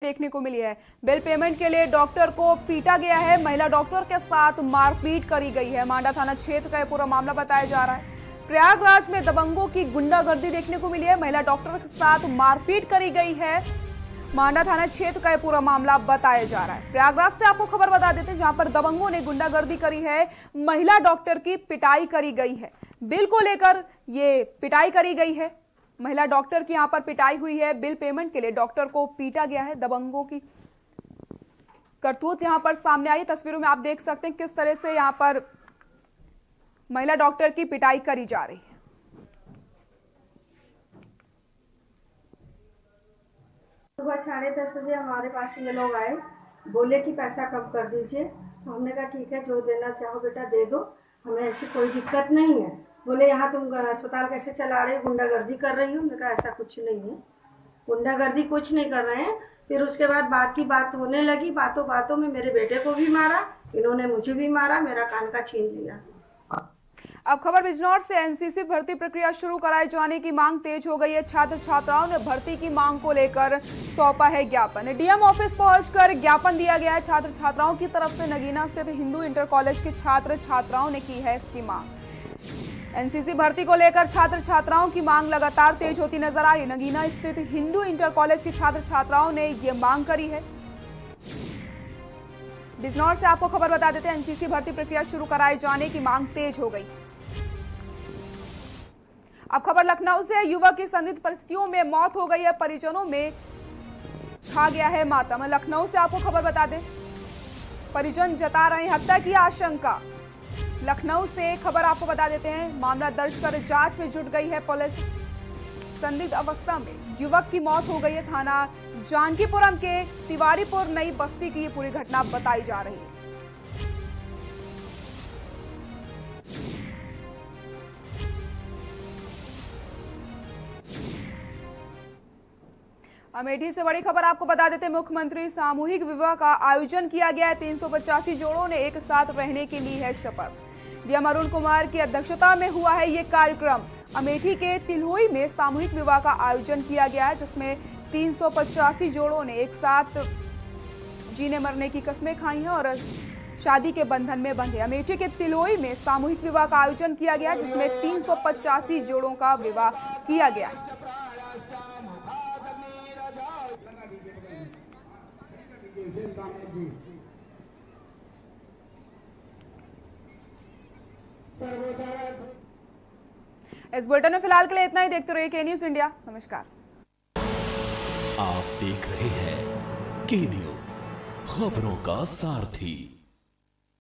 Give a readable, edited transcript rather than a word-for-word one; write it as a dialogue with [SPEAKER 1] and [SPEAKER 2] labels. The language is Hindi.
[SPEAKER 1] देखने को मिली है। बिल पेमेंट के लिए डॉक्टर को पीटा गया है, महिला डॉक्टर के साथ मारपीट करी गई है। मांडा थाना क्षेत्र का पूरा मामला बताया जा रहा है। प्रयागराज में दबंगों की गुंडागर्दी देखने को मिली है, महिला डॉक्टर के साथ मारपीट करी गई है। मांडा थाना क्षेत्र का पूरा मामला बताया जा रहा है। प्रयागराज से आपको खबर बता देते हैं, जहां पर दबंगों ने गुंडागर्दी करी है, महिला डॉक्टर की पिटाई करी गई है। बिल को लेकर ये पिटाई करी गई है, महिला डॉक्टर की यहां पर पिटाई हुई है। बिल पेमेंट के लिए डॉक्टर को पीटा गया है। दबंगों की करतूत यहां पर सामने आई। तस्वीरों में आप देख सकते हैं किस तरह से यहां पर महिला डॉक्टर की पिटाई करी जा रही है।
[SPEAKER 2] सुबह 10:30 बजे हमारे पास ये लोग आए, बोले कि पैसा कम कर दीजिए। तो हमने कहा ठीक है, जो देना चाहो बेटा दे दो, हमें ऐसी कोई दिक्कत नहीं है। बोले यहाँ तुम अस्पताल कैसे चला रहे हो, गुंडागर्दी कर रही हो। हमने कहा ऐसा कुछ नहीं है, गुंडागर्दी कुछ नहीं कर रहे हैं। फिर उसके बाद बात की बात होने लगी, बातों बातों में मेरे बेटे को भी मारा, इन्होंने मुझे भी मारा, मेरा कान का छीन लिया।
[SPEAKER 1] अब खबर बिजनौर से। एनसीसी भर्ती प्रक्रिया शुरू कराए जाने की मांग तेज हो गई है। छात्र छात्राओं ने भर्ती की मांग को लेकर सौंपा है ज्ञापन। डीएम ऑफिस पहुंचकर ज्ञापन दिया गया है। छात्र छात्राओं की तरफ से नगीना स्थित हिंदू इंटर कॉलेज के छात्र छात्राओं ने की है इसकी मांग। एनसीसी भर्ती को लेकर छात्र छात्राओं की मांग लगातार तेज होती नजर आ रही। नगीना स्थित हिंदू इंटर कॉलेज के छात्र छात्राओं ने ये मांग करी है। बिजनौर से आपको खबर बता देते हैं, एनसीसी भर्ती प्रक्रिया शुरू कराए जाने की मांग तेज हो गई। अब खबर लखनऊ से। युवक की संदिग्ध परिस्थितियों में मौत हो गई है, परिजनों में छा गया है मातम। लखनऊ से आपको खबर बता दें, परिजन जता रहे हैं हत्या की आशंका। लखनऊ से खबर आपको बता देते हैं, मामला दर्ज कर जांच में जुट गई है पुलिस। संदिग्ध अवस्था में युवक की मौत हो गई है। थाना जानकीपुरम के तिवारीपुर नई बस्ती की ये पूरी घटना बताई जा रही है। अमेठी से बड़ी खबर आपको बता देते हैं, मुख्यमंत्री सामूहिक विवाह का आयोजन किया गया है। 385 जोड़ों ने एक साथ रहने की ली है शपथ। डीएम अरुण कुमार की अध्यक्षता में हुआ है ये कार्यक्रम। अमेठी के तिल्होई में सामूहिक विवाह का आयोजन किया गया है, जिसमें 385 जोड़ों ने एक साथ जीने मरने की कस्में खाई हैं और शादी के बंधन में बंधे। अमेठी के तिल्होई में सामूहिक विवाह का आयोजन किया गया, जिसमें 385 जोड़ों का विवाह किया गया। इस बुलेटिन में फिलहाल के लिए इतना ही। देखते रहिए के न्यूज इंडिया। नमस्कार।
[SPEAKER 3] आप देख रहे हैं के न्यूज, खबरों का सारथी।